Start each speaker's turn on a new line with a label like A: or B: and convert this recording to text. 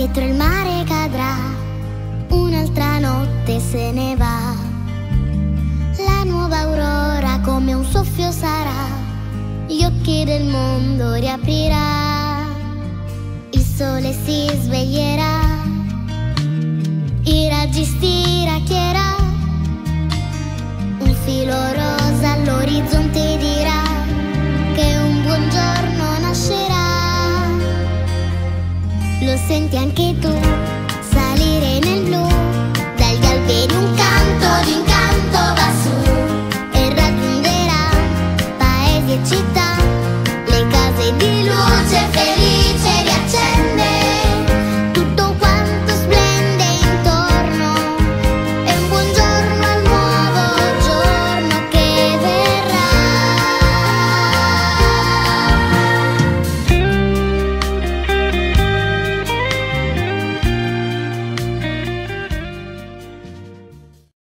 A: dietro il mare cadrà, un'altra notte se ne va. La nuova aurora come un soffio sarà, gli occhi del mondo riaprirà. Il sole si sveglierà, i raggi stiracchierà, un filo rosa all'orizzonte dirà che un buongiorno nascerà. Lo senti anche tu?